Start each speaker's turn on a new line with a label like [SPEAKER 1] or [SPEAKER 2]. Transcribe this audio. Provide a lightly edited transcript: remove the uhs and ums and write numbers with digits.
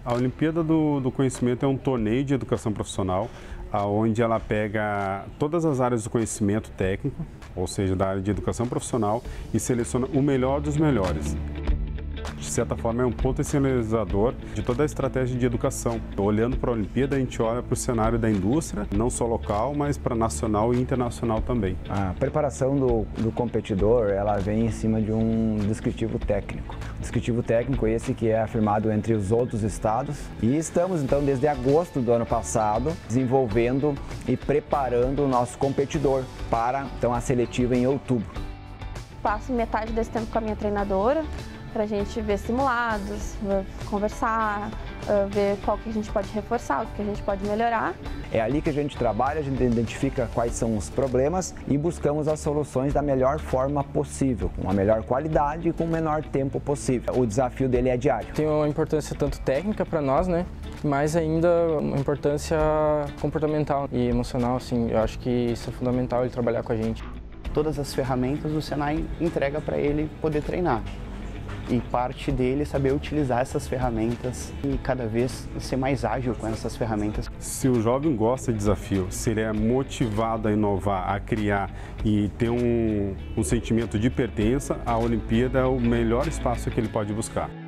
[SPEAKER 1] A Olimpíada do Conhecimento é um torneio de educação profissional, onde ela pega todas as áreas do conhecimento técnico, ou seja, da área de educação profissional, e seleciona o melhor dos melhores. De certa forma, é um potencializador de toda a estratégia de educação. Olhando para a Olimpíada, a gente olha para o cenário da indústria, não só local, mas para nacional e internacional também.
[SPEAKER 2] A preparação do competidor, ela vem em cima de um descritivo técnico. O descritivo técnico esse que é afirmado entre os outros estados. E estamos, então, desde agosto do ano passado, desenvolvendo e preparando o nosso competidor para, então, a seletiva em outubro.
[SPEAKER 3] Passo metade desse tempo com a minha treinadora, para a gente ver simulados, conversar, ver qual que a gente pode reforçar, o que a gente pode melhorar.
[SPEAKER 2] É ali que a gente trabalha, a gente identifica quais são os problemas e buscamos as soluções da melhor forma possível, com a melhor qualidade e com o menor tempo possível. O desafio dele é diário.
[SPEAKER 4] Tem uma importância tanto técnica para nós, né? Mas ainda uma importância comportamental e emocional, assim. Eu acho que isso é fundamental, ele trabalhar com a gente.
[SPEAKER 5] Todas as ferramentas o Senai entrega para ele poder treinar. E parte dele é saber utilizar essas ferramentas e cada vez ser mais ágil com essas ferramentas.
[SPEAKER 1] Se o jovem gosta de desafio, se ele é motivado a inovar, a criar e ter um sentimento de pertença, a Olimpíada é o melhor espaço que ele pode buscar.